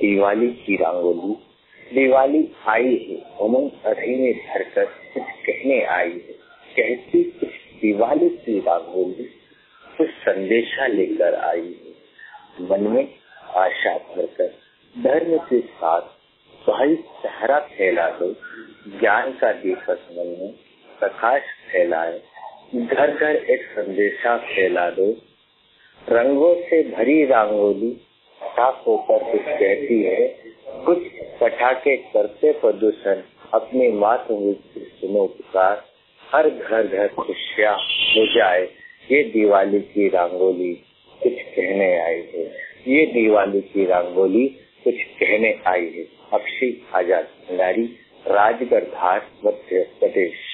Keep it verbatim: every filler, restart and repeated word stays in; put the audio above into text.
दिवाली की रंगोली। दिवाली आई है उमंग अधी में भरकर कुछ कहने आई है, कहती कुछ दिवाली की रंगोली, कुछ संदेशा लेकर आई है। मन में आशा भरकर धर्म के साथ भाई सहरा फैला दो, ज्ञान का दीपक मन में प्रकाश फैलाए, घर घर एक संदेशा फैला दो। रंगों से भरी रंगोली साफ होकर कुछ कहती है, कुछ पटाखे करते प्रदूषण, अपनी मातृभूमि सुनो पुकार, हर घर घर खुशियाँ हो जाए, ये दिवाली की रंगोली कुछ कहने आई है। ये दिवाली की रंगोली कुछ कहने आई है। अक्षय आजाद भंडारी, राजगढ़ धार, मध्य प्रदेश।